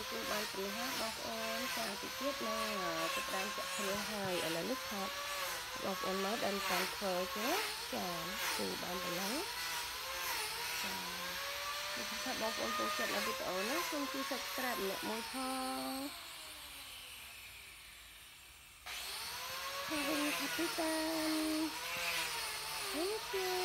គឺបានព្រឹងហើយបងប្អូនចាតិចទៀតនឹងចាប់ដើមចាក់ព្រឹងហើយឥឡូវនេះថតបងប្អូនមើលដល់តាមធ្វើចឹងចាគឺបានប៉ុណ្ណឹងចាถ้าបងប្អូនចូលចិត្តនៅវីដេអូនេះសូមជួយ Subscribe ម្នាក់មួយផងហើយ Happy Time Thank you